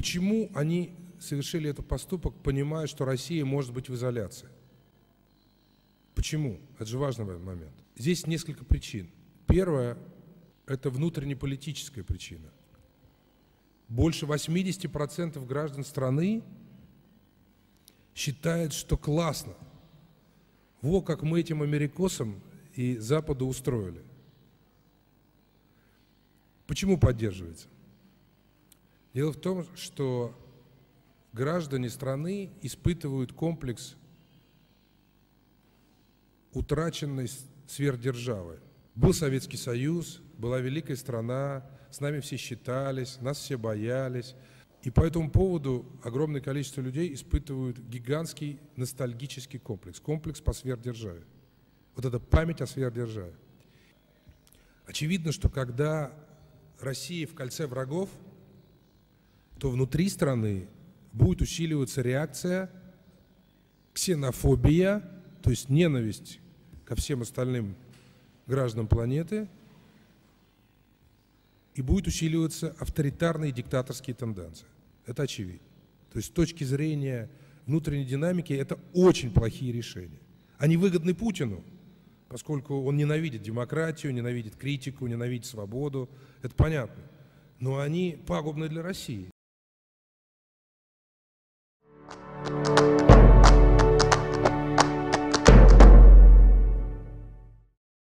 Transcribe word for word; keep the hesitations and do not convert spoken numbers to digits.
Почему они совершили этот поступок, понимая, что Россия может быть в изоляции? Почему? Это же важный момент. Здесь несколько причин. Первое – это внутреннеполитическая причина. Больше восьмидесяти процентов граждан страны считают, что классно. Во как мы этим америкосам и Западу устроили. Почему поддерживается? Дело в том, что граждане страны испытывают комплекс утраченной сверхдержавы. Был Советский Союз, была великая страна, с нами все считались, нас все боялись. И по этому поводу огромное количество людей испытывают гигантский ностальгический комплекс, комплекс по сверхдержаве. Вот эта память о сверхдержаве. Очевидно, что когда Россия в кольце врагов, то внутри страны будет усиливаться реакция, ксенофобия, то есть ненависть ко всем остальным гражданам планеты, и будет усиливаться авторитарные диктаторские тенденции. Это очевидно. То есть с точки зрения внутренней динамики это очень плохие решения. Они выгодны Путину, поскольку он ненавидит демократию, ненавидит критику, ненавидит свободу. Это понятно. Но они пагубны для России.